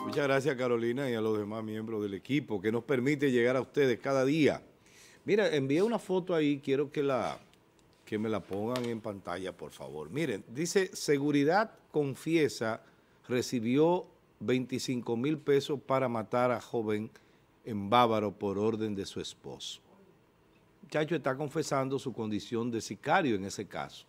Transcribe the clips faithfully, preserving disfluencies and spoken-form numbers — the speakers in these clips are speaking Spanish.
Muchas gracias, Carolina, y a los demás miembros del equipo que nos permite llegar a ustedes cada día. Mira, envié una foto ahí, quiero que, la, que me la pongan en pantalla, por favor. Miren, dice, Seguridad confiesa recibió veinticinco mil pesos para matar a joven en Bávaro por orden de su esposo. El muchacho está confesando su condición de sicario en ese caso.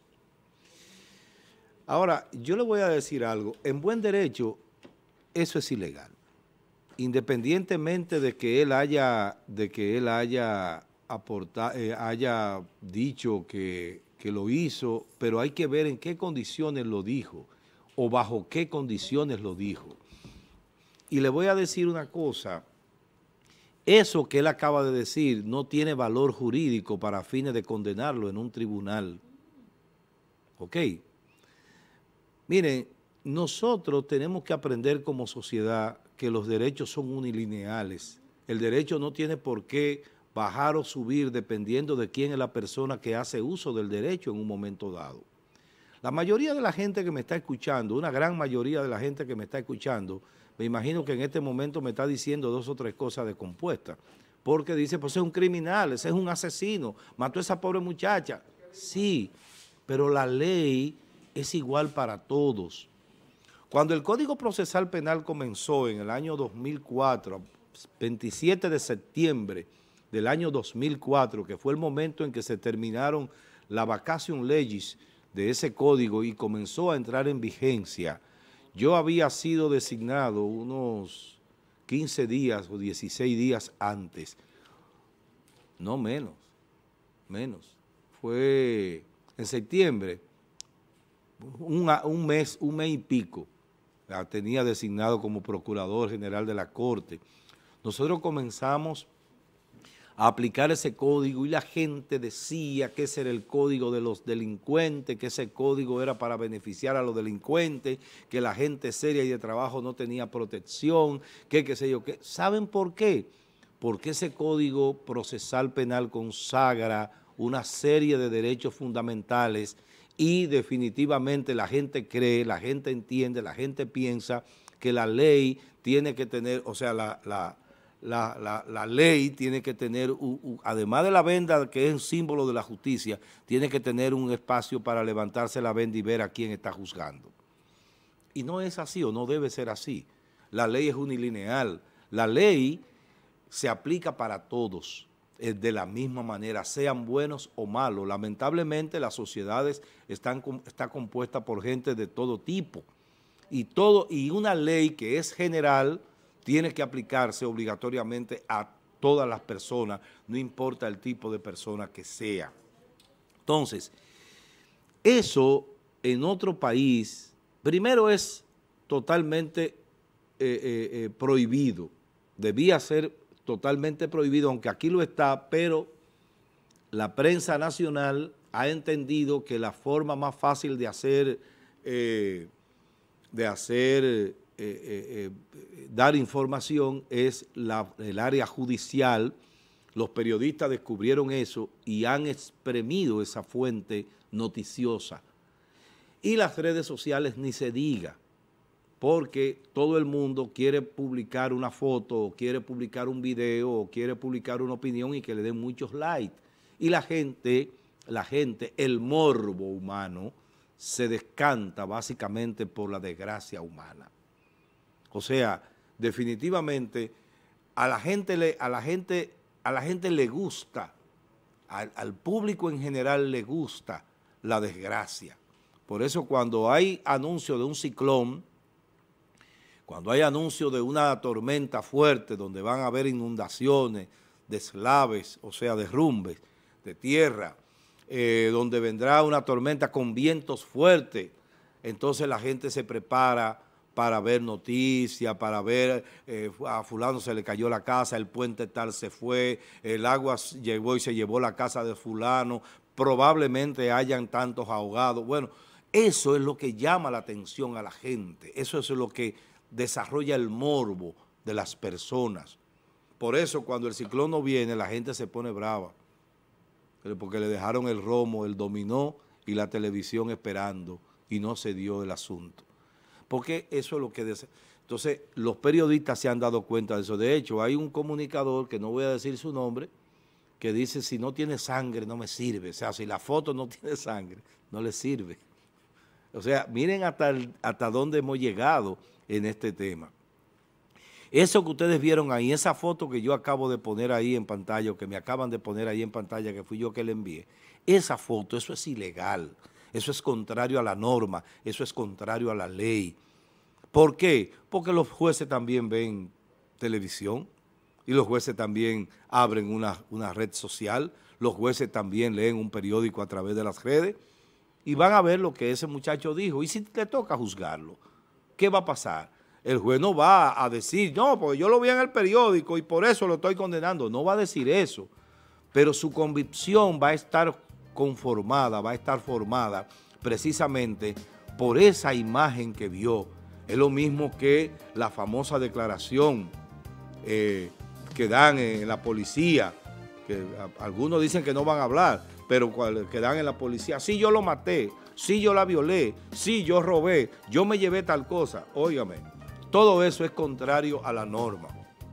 Ahora, yo le voy a decir algo. En buen derecho, eso es ilegal. Independientemente de que él haya, de que él haya aportado, eh, haya dicho que, que lo hizo, pero hay que ver en qué condiciones lo dijo o bajo qué condiciones lo dijo. Y le voy a decir una cosa, eso que él acaba de decir no tiene valor jurídico para fines de condenarlo en un tribunal. ¿Ok? Miren, nosotros tenemos que aprender como sociedad que los derechos son unilineales. El derecho no tiene por qué bajar o subir dependiendo de quién es la persona que hace uso del derecho en un momento dado. La mayoría de la gente que me está escuchando, una gran mayoría de la gente que me está escuchando, me imagino que en este momento me está diciendo dos o tres cosas descompuestas, porque dice, pues es un criminal, ese es un asesino, mató a esa pobre muchacha. Sí, pero la ley es igual para todos. Cuando el Código Procesal Penal comenzó en el año dos mil cuatro, veintisiete de septiembre del año dos mil cuatro, que fue el momento en que se terminaron la vacation legis de ese código y comenzó a entrar en vigencia, yo había sido designado unos quince días o dieciséis días antes, no menos, menos, fue en septiembre, un, un mes, un mes y pico, la tenía designado como Procurador General de la Corte. Nosotros comenzamos a aplicar ese código y la gente decía que ese era el código de los delincuentes, que ese código era para beneficiar a los delincuentes, que la gente seria y de trabajo no tenía protección, que qué sé yo qué. ¿Saben por qué? Porque ese Código Procesal Penal consagra una serie de derechos fundamentales y definitivamente la gente cree, la gente entiende, la gente piensa que la ley tiene que tener, o sea, la... la La, la, la ley tiene que tener, uh, uh, además de la venda que es un símbolo de la justicia, tiene que tener un espacio para levantarse la venda y ver a quién está juzgando. Y no es así o no debe ser así. La ley es unilineal. La ley se aplica para todos de la misma manera, sean buenos o malos. Lamentablemente las sociedades están, están compuestas por gente de todo tipo. Y, todo, y una ley que es general tiene que aplicarse obligatoriamente a todas las personas, no importa el tipo de persona que sea. Entonces, eso en otro país, primero es totalmente eh, eh, eh, prohibido, debía ser totalmente prohibido, aunque aquí lo está, pero la prensa nacional ha entendido que la forma más fácil de hacer, eh, de hacer Eh, eh, eh, dar información es la, el área judicial. Los periodistas descubrieron eso y han exprimido esa fuente noticiosa. Y las redes sociales ni se diga, porque todo el mundo quiere publicar una foto, o quiere publicar un video, o quiere publicar una opinión y que le den muchos likes. Y la gente, la gente, el morbo humano, se descanta básicamente por la desgracia humana. O sea, definitivamente a la gente le, a la gente, a la gente le gusta, al, al público en general le gusta la desgracia. Por eso cuando hay anuncio de un ciclón, cuando hay anuncio de una tormenta fuerte donde van a haber inundaciones, deslaves, o sea, derrumbes de tierra, eh, donde vendrá una tormenta con vientos fuertes, entonces la gente se prepara para ver noticias, para ver eh, a fulano se le cayó la casa, el puente tal se fue, el agua llegó y se llevó la casa de fulano, probablemente hayan tantos ahogados. Bueno, eso es lo que llama la atención a la gente, eso es lo que desarrolla el morbo de las personas. Por eso cuando el ciclón no viene, la gente se pone brava, porque le dejaron el romo, el dominó y la televisión esperando y no se dio el asunto. porque eso es lo que... Des... Entonces, los periodistas se han dado cuenta de eso. De hecho, hay un comunicador, que no voy a decir su nombre, que dice, si no tiene sangre, no me sirve. O sea, si la foto no tiene sangre, no le sirve. O sea, miren hasta, el, hasta dónde hemos llegado en este tema. Eso que ustedes vieron ahí, esa foto que yo acabo de poner ahí en pantalla, o que me acaban de poner ahí en pantalla, que fui yo que le envié, esa foto, eso es ilegal, eso es contrario a la norma, eso es contrario a la ley. ¿Por qué? Porque los jueces también ven televisión y los jueces también abren una, una red social, los jueces también leen un periódico a través de las redes y van a ver lo que ese muchacho dijo. Y si le toca juzgarlo, ¿qué va a pasar? El juez no va a decir, no, porque yo lo vi en el periódico y por eso lo estoy condenando. No va a decir eso, pero su convicción va a estar conformada, va a estar formada precisamente por esa imagen que vio. Es lo mismo que la famosa declaración eh, que dan en la policía, que a, algunos dicen que no van a hablar, pero que dan en la policía, sí, yo lo maté, sí, yo la violé, sí, yo robé, yo me llevé tal cosa. Óigame, todo eso es contrario a la norma.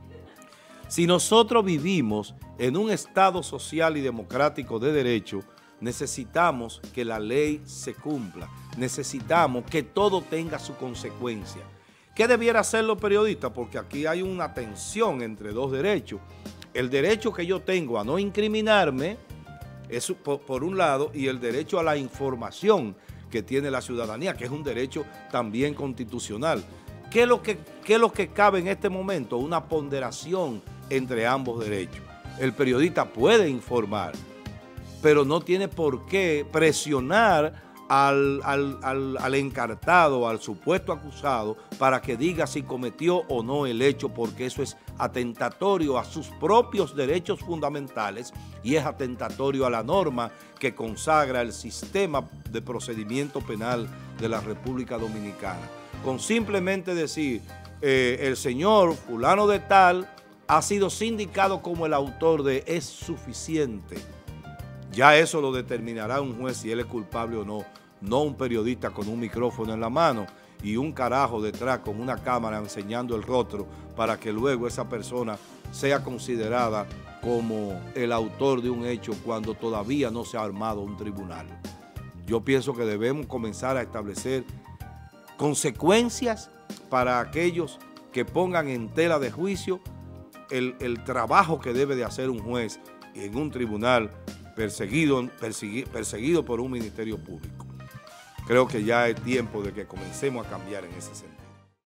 Si nosotros vivimos en un Estado social y democrático de derecho, necesitamos que la ley se cumpla, necesitamos que todo tenga su consecuencia. ¿Qué debiera hacer los periodistas? Porque aquí hay una tensión entre dos derechos. El derecho que yo tengo a no incriminarme, es por, por un lado, y el derecho a la información que tiene la ciudadanía, que es un derecho también constitucional. ¿Qué es lo que, qué es lo que cabe en este momento? Una ponderación entre ambos derechos. El periodista puede informar, pero no tiene por qué presionar al, al, al, al encartado, al supuesto acusado, para que diga si cometió o no el hecho, porque eso es atentatorio a sus propios derechos fundamentales y es atentatorio a la norma que consagra el sistema de procedimiento penal de la República Dominicana. Con simplemente decir, eh, el señor fulano de tal ha sido sindicado como el autor de, es suficiente. Ya eso lo determinará un juez si él es culpable o no, no un periodista con un micrófono en la mano y un carajo detrás con una cámara enseñando el rostro para que luego esa persona sea considerada como el autor de un hecho cuando todavía no se ha armado un tribunal. Yo pienso que debemos comenzar a establecer consecuencias para aquellos que pongan en tela de juicio el, el trabajo que debe de hacer un juez en un tribunal perseguido, perseguido, perseguido por un ministerio público. Creo que ya es tiempo de que comencemos a cambiar en ese sentido.